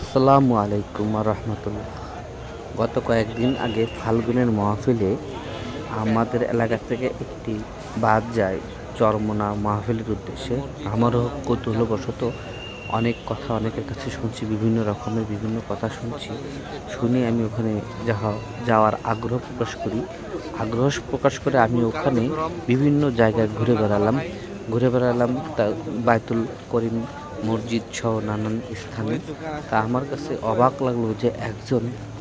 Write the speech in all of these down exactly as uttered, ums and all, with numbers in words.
আসসালামু আলাইকুম রহমতুল্লাহ। গত কয়েকদিন আগে ফাল্গুনের মাহফিলে আমাদের এলাকা থেকে একটি বাস যায় চরমোনা মাহফিলের উদ্দেশ্যে। আমারও কৌতূহলবশত অনেক কথা অনেকের কাছে শুনছি, বিভিন্ন রকমের বিভিন্ন কথা শুনছি। শুনে আমি ওখানে যাওয়া যাওয়ার আগ্রহ প্রকাশ করি আগ্রহ প্রকাশ করে আমি ওখানে বিভিন্ন জায়গায় ঘুরে বেড়ালাম ঘুরে বেড়ালাম তা বায়তুল করিম মসজিদ সহ নানান স্থানে। তা আমার কাছে অবাক লাগলো যে একজন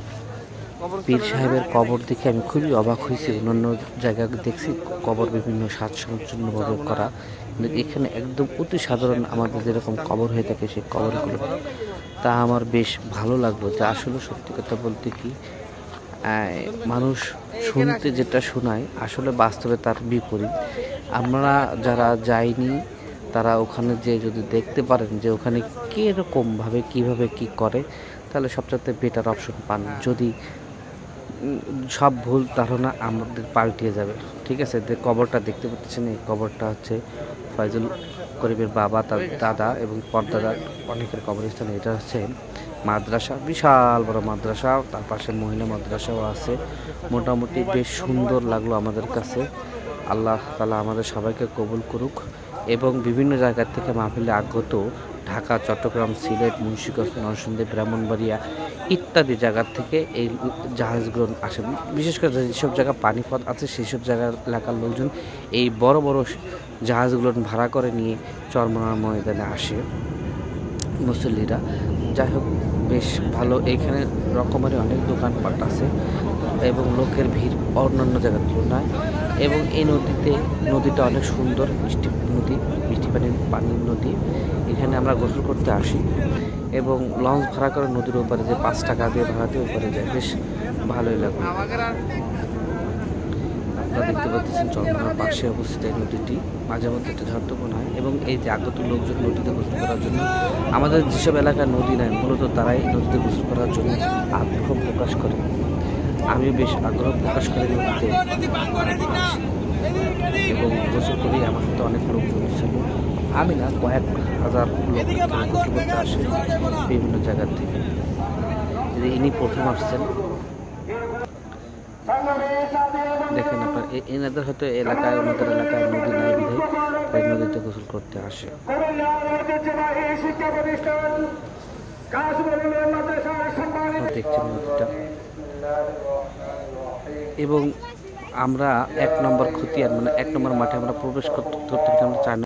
পীর সাহেবের কবর দেখে আমি খুবই অবাক হয়েছি। অন্যান্য জায়গায় দেখছি কবর বিভিন্ন সাজসজ্জাভাবে করা, কিন্তু এখানে একদম অতি সাধারণ আমাদের যেরকম কবর হয়ে থাকে সেই কবরগুলো। তা আমার বেশ ভালো লাগলো যে আসলে সত্যি কথা বলতে কি, মানুষ শুনতে যেটা শোনায় আসলে বাস্তবে তার বিপরীত। আমরা যারা যাইনি তারা ওখানে যে যদি দেখতে পারেন যে ওখানে কীরকমভাবে কীভাবে কি করে, তাহলে সবচেয়ে বেটার অপশন পান। যদি সব ভুল ধারণা আমাদের পাল্টিয়ে যাবে। ঠিক আছে, যে কবরটা দেখতে পাচ্ছেন এই কবরটা হচ্ছে ফয়জুল করিমের বাবা, তার দাদা এবং পরদাদা অনেকের কবরস্থান। এটা হচ্ছে মাদ্রাসা, বিশাল বড় মাদ্রাসা, তার পাশে মহিলা মাদ্রাসাও আছে। মোটামুটি বেশ সুন্দর লাগলো আমাদের কাছে। আল্লাহ তাআলা আমাদের সবাইকে কবুল করুক। এবং বিভিন্ন জায়গা থেকে মাহফিলে আগত ঢাকা, চট্টগ্রাম, সিলেট, মুন্সিগঞ্জ, নরসিংদী, ব্রাহ্মণবাড়িয়া ইত্যাদি জায়গা থেকে এই জাহাজগুলো আসে। বিশেষ করে যেসব জায়গা পানিপথ আছে সেই সব জায়গার এলাকার লোকজন এই বড় বড় জাহাজগুলো ভাড়া করে নিয়ে চরমোনা ময়দানে আসে মুসল্লিরা। যাই হোক, বেশ ভালো। এইখানে রকমারি অনেক দোকানপাট আছে এবং লোকের ভিড় অন্যান্য জায়গার তুলনায়। এবং এই নদীতে নদীটা অনেক সুন্দর, মিষ্টি নদী, মিষ্টি পানির পানির নদী। এখানে আমরা গোসল করতে আসি এবং লঞ্চ ভাড়া করে নদীর ওপারে যে পাঁচ টাকা দিয়ে ভাড়া দিয়ে ওপারে যায়, বেশ ভালোই লাগলো। আপনারা দেখতে পাচ্ছেন চরমোনার পাশে অবস্থিত এই নদীটি। মাঝে মধ্যে একটা ঝড় হয় এবং এই যে আগত লোকজন নদীতে গোসল করার জন্য, আমাদের যেসব এলাকায় নদী নাই মূলত তারাই নদীতে গোসল করার জন্য আগ্রহ প্রকাশ করে। আমিও বেশ আগ্রহ প্রকাশ করে নদীতে এবং গোসল করি। আমার সাথে অনেক লোকজন ছিল, আমি না কয়েক হাজার লোক গোসল করতে আসে বিভিন্ন জায়গার থেকে। ইনি প্রথম আসছেন, দেখেন আপনার এনাদের হয়তো এলাকায় ওনাদের এলাকায় নদী নাই বিধায় তাই নদীতে গোসল করতে আসে। দেখছেন নদীটা। এবং আমরা এক নম্বর খতিয়ান মানে এক নম্বর মাঠে আমরা প্রবেশ করতে করতে আমরা চার